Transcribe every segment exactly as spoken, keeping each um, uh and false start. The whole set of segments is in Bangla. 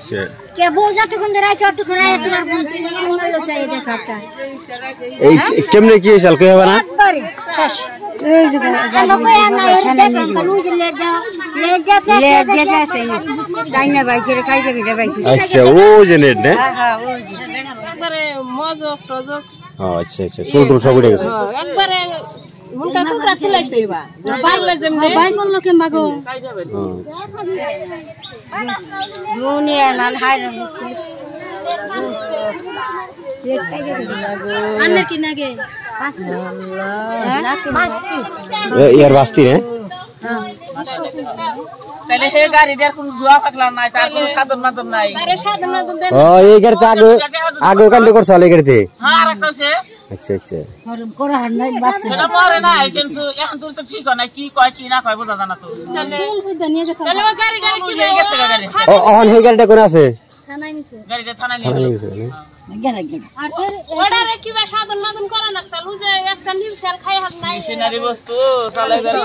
আচ্ছা কে বোঝা তো কোন ধরে চট করে তোমার মূল্য চাই এটা কাপটা এই কেমনে কি চাল কই হবে না শেষ এই যে গালো কই না এর দেখো কালু যে লে যা লে যাতে লে যেতে আছে তাই না ভাই করে খাই যাবে ভাই আচ্ছা ও যে নেট না হ্যাঁ হ্যাঁ ও একবারে মজক টজক আচ্ছা আচ্ছা ছোট সব উঠে গেছে একবারে মুন্ডা কুকরা সিলাইছে এবা বাংলা যেমনে ভাই কোন লোকে মাগো দুনিয়া নাল হাই আন্নে কি নাগে পাঁচটি ইয়ার বাস্তি রে তাহলে হে গাড়ি দেয়ার কোন দুয়া পাকলা নাই তার কোন সাধন মাদন নাই আরে সাধন মাদন দেন ও এই গাড়িতে আগে আগে কান্ড করছ এই গাড়িতে হ্যাঁ রাখছে আচ্ছা আচ্ছা করা হার নাই বাচ্চা এটা মরে না কিন্তু এখন তুই তো ঠিক না কি কয় কি না কয় বোঝা জানা তো তাহলে নিয়ে গেছে তাহলে ওই গাড়ি গাড়ি কি নিয়ে গেছে গাড়ি ও অন এই গাড়িটা কোন আছে থানায় নিছে গাড়িটা থানায় নিয়ে গেছে গেল গেল আর স্যার ওডারে কি বা সাধন মাদন করে না চালু যে একটা নিলসেল খাই হাত নাই মেশিনারি বস্তু চালাই বের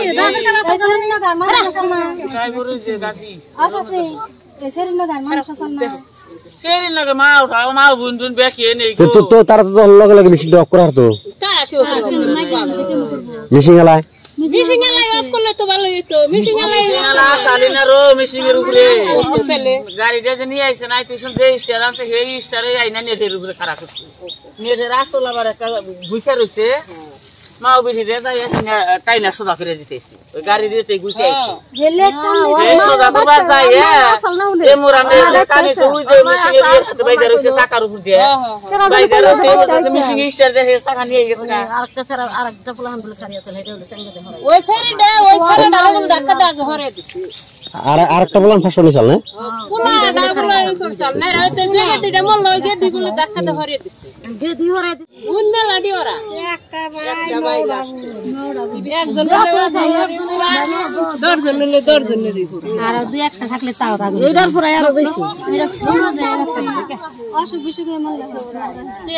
ড্রাইভারের যে গাড়ি আচ্ছা সে এসের না গান মানুষ আসল না সেরি লাগে মা উঠাও মা বুন বুন বেকে নেই তো তো তারা তো লগে লগে মেশিন অফ করার তো তারা কি করে মেশিন আলাই মিশিং এলাই অফ করলে তো ভালো হতো মিশিং এলাই আলা সালিনা রো মিশিং এর উপরে চলে গাড়িটা যে নিয়ে আইছে নাই তুই যে স্টার আছে হে স্টারে আইনা নেটের উপরে খারাপ করছে নেটের আসল আবার একটা গুইসা রইছে মা ওবিটি রে যাই টাইনা সোজা করে দিতেছি ওই গাড়ি দিতে গুইসা আইছে গেলে এই সোজা করবা যাই এ মোরামে কানে তো ওই যে মিশিং এর হাতে বাইদা রইছে চাকার উপর দিয়ে বাইদা রইছে মিশিং স্টার দেখে চাকা নিয়ে গেছে না আরেকটা স্যার আরেকটা প্লান বলে সারিয়া চলে এটা সঙ্গে ধরে ওই সাইডে ওই সাইডে আমন ধাক্কা দাগে হরে দিছি আর আরেকটা বললাম ফাঁসল চাল না পুলা ডাবলা করছাল না রাতে জায়গা দিটা মন লই গে দিগুলো ধাক্কা দে হরে দিছি গেদি হরে উন মেলা দি ওরা একটা একটা বাই লাস্ট একজন দর্জন নিলে দর্জন নিলে আর দুই একটা থাকলে তাও রাখো এটার পরে আরো বেশি এটা শোনা যায় অসুখ বিসুখ এমন লাগে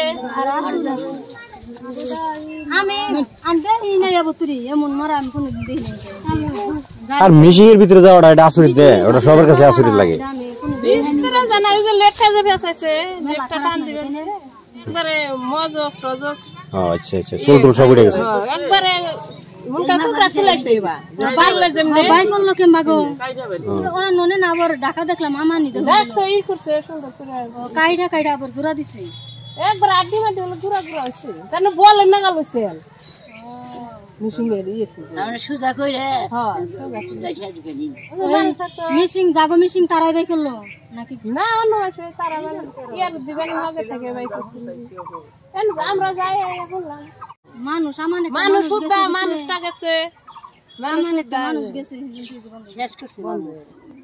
আমি আমি দেখি না এবতুরি এমন মারা আমি কোনো দেখি না আর মেশিং এর ভিতরে যাওয়াটা এটা আসরিত দে ওটা সবার কাছে আসরিত লাগে ভিতরে জানা ওই যে লেটটা যে ফেসাইছে লেটটা টান দিবেন একবারে মজক টজক আচ্ছা আচ্ছা ছোট সব উঠে গেছে একবারে মুন্ডা কুকরা সিলাইছে এবা বাংলা যেমনে ভাই কোন লোকে মাগো ওনা ননে না আবার ঢাকা দেখলাম আমা নি দেখো দেখছো ই করছে সুন্দর সুন্দর কাইডা কাইডা আবার জোড়া দিছে একবার আড্ডি মাড্ডি হলো ঘুরা ঘুরা হইছে তানে বলে না গেল সেল মিশিং এর ইয়ে আমরা সুজা কইরে হ্যাঁ মিশিং যাগো মিশিং তারাই বাই করলো নাকি না অন্য আছে তারা মানে ইয়ার দিবেন লগে থেকে বাই করছে এন আমরা যাই বললাম মানুষ আমানে মানুষ সুদ্ধা মানুষটা গেছে মানুষ মানুষ গেছে শেষ করছে